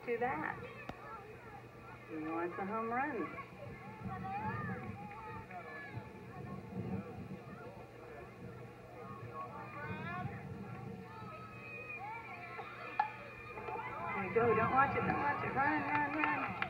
to that. He wants a home run. There you go. Don't watch it. Don't watch it. Run, run, run.